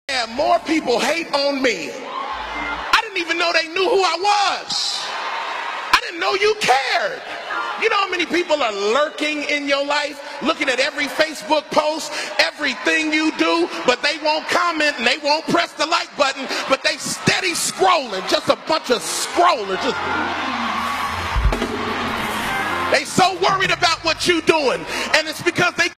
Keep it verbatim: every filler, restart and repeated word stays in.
Yeah, more people hate on me. I didn't even know they knew who I was. I didn't know you cared. You know how many people are lurking in your life, looking at every Facebook post, everything you do, but they won't comment and they won't press the like button, but they steady scrolling, just a bunch of scrollers. Just... They so worried about what you're doing, and it's because they